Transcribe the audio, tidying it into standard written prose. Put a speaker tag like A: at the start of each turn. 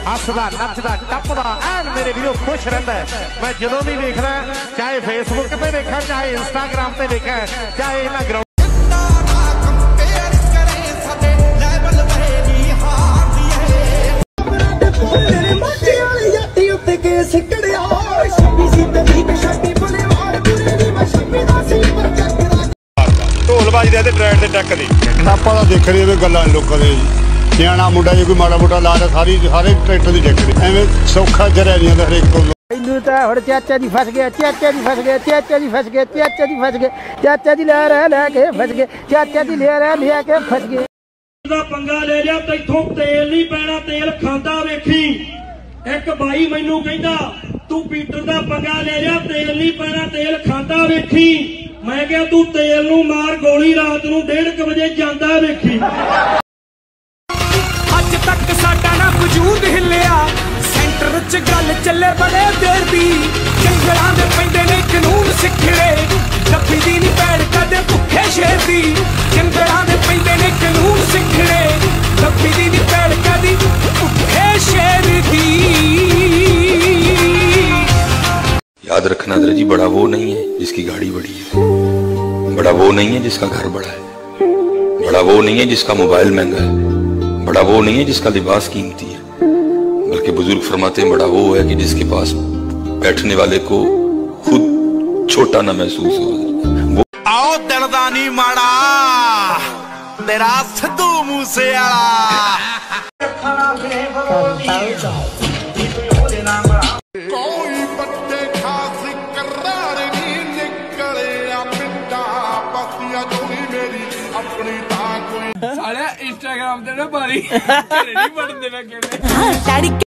A: Hasda नचदा टपदा N मेरे वीरो खुश रहिंदा है। मैं जदों भी देखदा चाहे फेसबुक ते देखा चाहे इंस्टाग्राम ते देखा चाहे इन्हां ग्राउंड
B: ढोलबाजी दे ट्रैक ते टैक दी ਆਪਾਂ ਤਾਂ ਦੇਖ ਰਹੇ ਵੇ ਗੱਲਾਂ ਲੋਕਾਂ ਦੇ ਸਿਆਣਾ ਮੁੰਡਾ ਜੇ ਕੋਈ ਮਾੜਾ ਮੋਟਾ ਲਾ ਰਿਹਾ ਸਾਰੇ ਟਰੈਕਟਰ ਦੀ ਟੈਕ ਦੀ ਐਵੇਂ ਸੌਖਾ ਜਰਿਆ ਨਹੀਂ ਆਂਦਾ ਹਰੇਕ ਤੋਂ।
C: ਇਹਨੂੰ ਤਾਂ ਹੁਣ ਚਾਚਾ ਦੀ ਫਸ ਗਿਆ, ਚਾਚਾ ਦੀ ਫਸ ਗਿਆ, ਚਾਚਾ ਦੀ ਫਸ ਗਿਆ, ਚਾਚਾ ਦੀ ਫਸ ਗਿਆ, ਚਾਚਾ ਦੀ ਲੈ ਕੇ ਫਸ ਗਏ, ਚਾਚਾ ਦੀ ਲਿਆ ਕੇ ਫਸ ਗਏ।
D: ਦਾ ਪੰਗਾ ਲੈ ਲਿਆ ਤੈਥੋਂ ਤੇਲ ਨਹੀਂ ਪੈਣਾ, ਤੇਲ ਖਾਂਦਾ ਵੇਖੀ। ਇੱਕ ਬਾਈ ਮੈਨੂੰ ਕਹਿੰਦਾ ਤੂੰ ਪੀਟਰ ਦਾ ਪੰਗਾ ਲੈ ਲਿਆ ਤੇਲ ਨਹੀਂ ਪੈਣਾ, ਤੇਲ ਖਾਂਦਾ ਵੇਖੀ। मैं क्या तू तेल नू मार गोली रात नू 1:30 बजे जांदा वेखी।
E: अज तक साडा ना वजूद हिलिया, सेंटर च गल चले बड़े देर दी। जंगलां दे पैंदे ने कानून सिखड़े, डब्बी दी नी पैड़ कदे भुखे शेर दी। जंगलां दे पैंदे ने कानून सिखड़े, डब्बी दी नी पैड़ कदी भुखे शेर दी।
F: याद रखना दर्जी, बड़ा वो नहीं है जिसकी गाड़ी बड़ी है, बड़ा वो नहीं है जिसका घर बड़ा है, बड़ा वो नहीं है जिसका मोबाइल महंगा है, बड़ा वो नहीं है जिसका लिबास कीमती है, बल्कि बुजुर्ग फरमाते हैं बड़ा वो है कि जिसके पास बैठने वाले को खुद छोटा ना महसूस हो।
G: आओ दिलदानी माड़ा तेरा सिद्धू मूसेवाला।
E: इंस्टाग्राम ते ना बारी नहीं बढ़न देना।